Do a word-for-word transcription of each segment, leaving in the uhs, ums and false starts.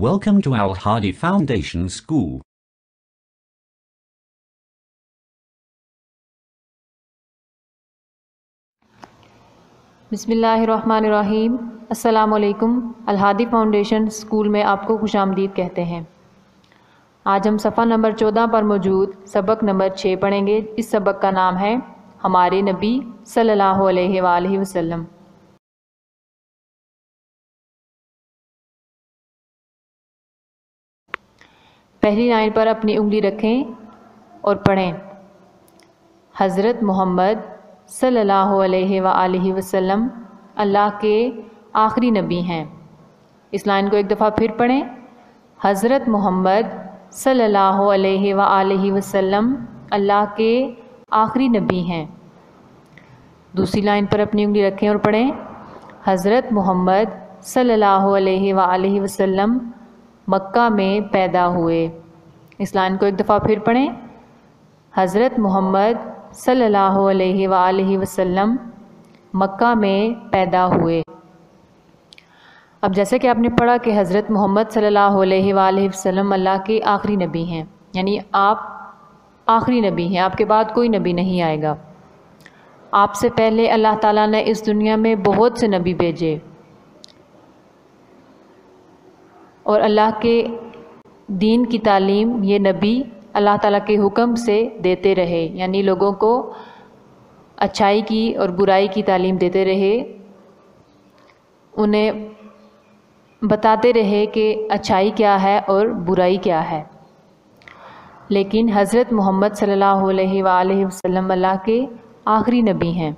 Welcome to Al Hadi Foundation School. بسم اللہ الرحمن الرحیم۔ السلام علیکم۔ الہادی فاؤنڈیشن اسکول میں آپ کو خوش آمدید کہتے ہیں۔ آج ہم صفحہ نمبر چودہ پر موجود سبق نمبر چھ پڑھیں گے۔ اس سبق کا نام ہے ہمارے نبی صلی اللہ علیہ وآلہ وسلم۔ پہلی لائن پر اپنی انگلی رکھیں اور پڑھیں۔ حضرت محمد صلی اللہ علیہ وآلہ وسلم اللہ کے آخری نبی ہیں۔ اس لائن کو ایک دفعہ پھر پڑھیں۔ حضرت محمد صلی اللہ علیہ وآلہ وسلم اللہ کے آخری نبی ہیں۔ دوسری لائن پر اپنی انگلی رکھیں اور پڑھیں۔ حضرت محمد صلی اللہ علیہ وآلہ وسلم مکہ میں پیدا ہوئے۔ اس لائن کو ایک دفعہ پھر پڑھیں۔ حضرت محمد صلی اللہ علیہ وآلہ وسلم مکہ میں پیدا ہوئے۔ اب جیسے کہ آپ نے پڑھا کہ حضرت محمد صلی اللہ علیہ وآلہ وسلم اللہ کے آخری نبی ہیں، یعنی آپ آخری نبی ہیں، آپ کے بعد کوئی نبی نہیں آئے گا۔ آپ سے پہلے اللہ تعالیٰ نے اس دنیا میں بہت سے نبی بھیجے اور اللہ کے دین کی تعلیم یہ نبی اللہ تعالیٰ کے حکم سے دیتے رہے، یعنی لوگوں کو اچھائی کی اور برائی کی تعلیم دیتے رہے، انہیں بتاتے رہے کہ اچھائی کیا ہے اور برائی کیا ہے۔ لیکن حضرت محمد صلی اللہ علیہ وآلہ وسلم اللہ کے آخری نبی ہیں۔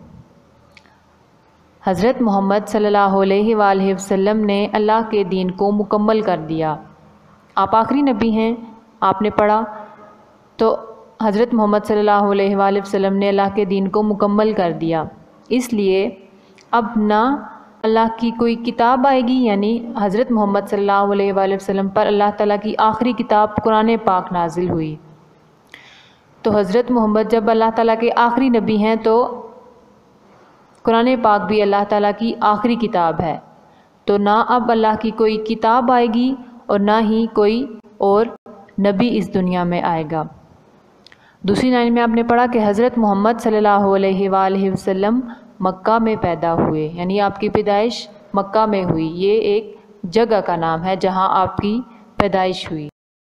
حضرت محمد صلی اللہ علیہ وآلہ وسلم نے اللہ کے دین کو مکمل کر دیا۔ آپ آخری نبی ہیں، آپ نے پڑھا تو حضرت محمد صلی اللہ علیہ وآلہ وسلم نے اللہ کے دین کو مکمل کر دیا۔ اس لیے اب نہ اللہ کی کوئی کتاب آئے گی، یعنی حضرت محمد صلی اللہ علیہ وآلہ وسلم پر اللہ تعالیٰ کی آخری کتاب قرآن پاک نازل ہوئی۔ تو حضرت محمد جب اللہ تعالیٰ کے آخری نبی ہیں تو قرآن پاک بھی اللہ تعالیٰ کی آخری کتاب ہے، تو نہ اب اللہ کی کوئی کتاب آئے گی اور نہ ہی کوئی اور نبی اس دنیا میں آئے گا۔ دوسری لائن میں آپ نے پڑھا کہ حضرت محمد صلی اللہ علیہ وآلہ وسلم مکہ میں پیدا ہوئے، یعنی آپ کی پیدائش مکہ میں ہوئی۔ یہ ایک جگہ کا نام ہے جہاں آپ کی پیدائش ہوئی۔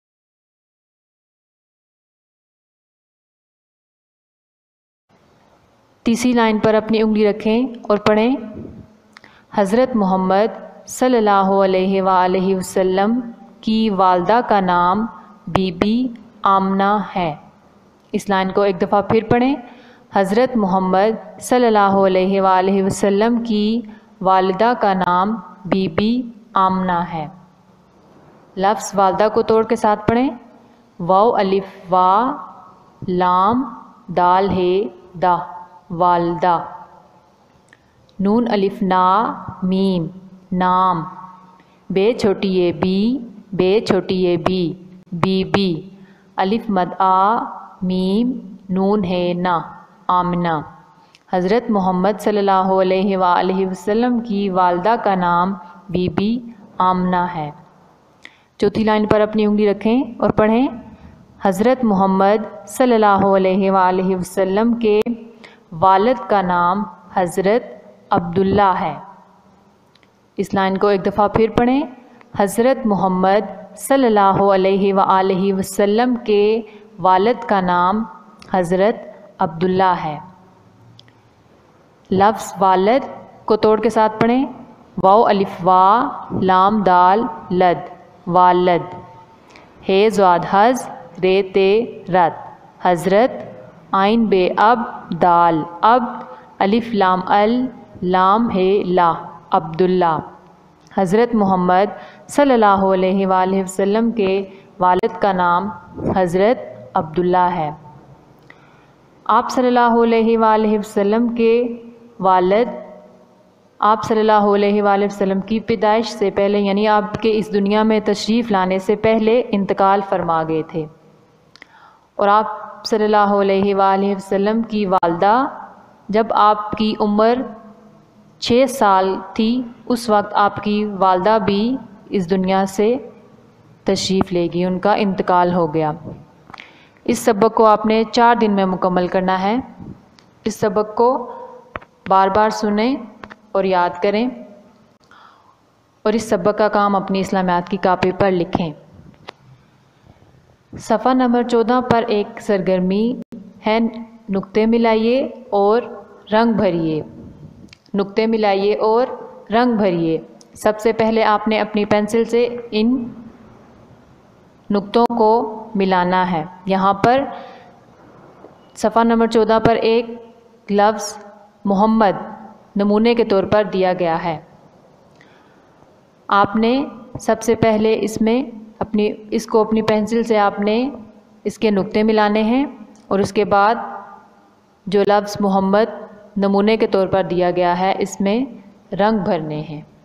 تیسری لائن پر اپنی انگلی رکھیں اور پڑھیں۔ حضرت محمد صلی اللہ علیہ وآلہ وسلم کی والدہ کا نام بی بی آمنہ ہے۔ اس لائن کو ایک دفعہ پھر پڑھیں۔ حضرت محمد صلی اللہ علیہ وآلہ وسلم کی والدہ کا نام بی بی آمنہ ہے۔ لفظ والدہ کو توڑ کے ساتھ پڑھیں۔ واو الف وا لام دال ہے دا والدہ، نون الف نا میم نام، بے چھوٹی یہ بی بے چھوٹی یہ بی بی بی، الف مد آ میم نون ہے نا آمنہ۔ حضرت محمد صلی اللہ علیہ وآلہ وسلم کی والدہ کا نام بی بی آمنہ ہے۔ چوتھی لائن پر اپنی انگلی رکھیں اور پڑھیں۔ حضرت محمد صلی اللہ علیہ وآلہ وسلم کے والد کا نام حضرت عبداللہ ہے۔ اس لائن کو ایک دفعہ پھر پڑھیں۔ حضرت محمد صلی اللہ علیہ وآلہ وسلم کے والد کا نام حضرت عبداللہ ہے۔ لفظ والد کو توڑ کے ساتھ پڑھیں۔ واو الف وا لام دال لد والد، ہے زواد حز رے تے رت حضرت، آئین بے اب دال اب، الف لام ال لام ہے لا عبداللہ۔ حضرت محمد صلی اللہ علیہ وآلہ وسلم کے والد کا نام حضرت عبداللہ ہے۔ آپ صلی اللہ علیہ وآلہ وسلم کے والد آپ صلی اللہ علیہ وآلہ وسلم کی پیدائش سے پہلے، یعنی آپ کے اس دنیا میں تشریف لانے سے پہلے انتقال فرما گئے تھے، اور آپ صلی اللہ علیہ وآلہ وسلم کی والدہ جب آپ کی عمر چھ سال تھی اس وقت آپ کی والدہ بھی اس دنیا سے تشریف لے گئی، ان کا انتقال ہو گیا۔ اس سبق کو آپ نے چار دن میں مکمل کرنا ہے۔ اس سبق کو بار بار سنیں اور یاد کریں، اور اس سبق کا کام اپنی اسلامیات کی کاپی پر لکھیں۔ صفحہ نمبر چودہ پر ایک سرگرمی ہے، نقطے ملائیے اور رنگ بھریے۔ نقطے ملائیے اور رنگ بھریے۔ سب سے پہلے آپ نے اپنی پینسل سے ان نقطوں کو ملانا ہے۔ یہاں پر صفحہ نمبر چودہ پر ایک لفظ محمد نمونے کے طور پر دیا گیا ہے۔ آپ نے سب سے پہلے اس میں اپنی اس کو اپنی پینسل سے آپ نے اس کے نقطے ملانے ہیں، اور اس کے بعد جو لفظ محمد نمونے کے طور پر دیا گیا ہے اس میں رنگ بھرنے ہیں۔